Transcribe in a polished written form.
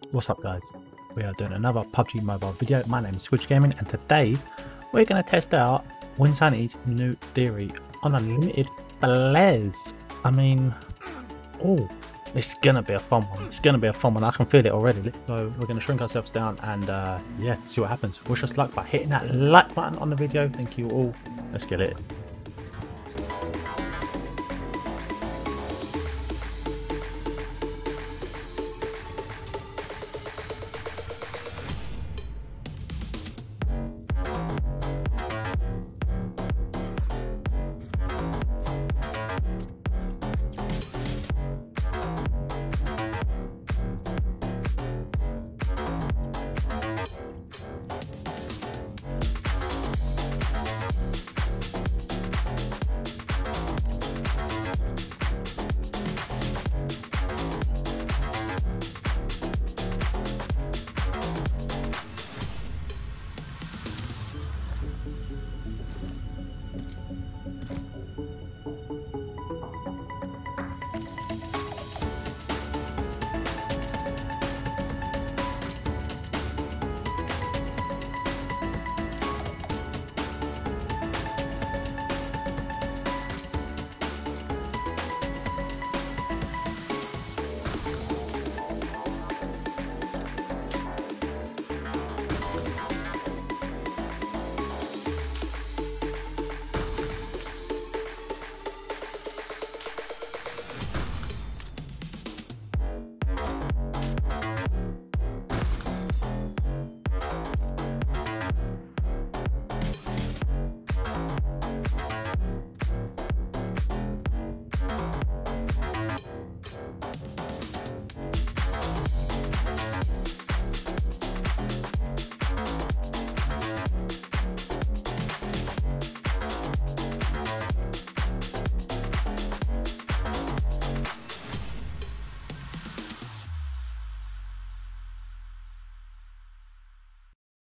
What's up guys, we are doing another PUBG mobile video. My name is Squidge Gaming and today we're going to test out Winsanity's new theory on unlimited players. I mean, oh, it's going to be a fun one. It's going to be a fun one. I can feel it already. So we're going to shrink ourselves down and yeah, see what happens. Wish us luck by hitting that like button on the video. Thank you all. Let's get it.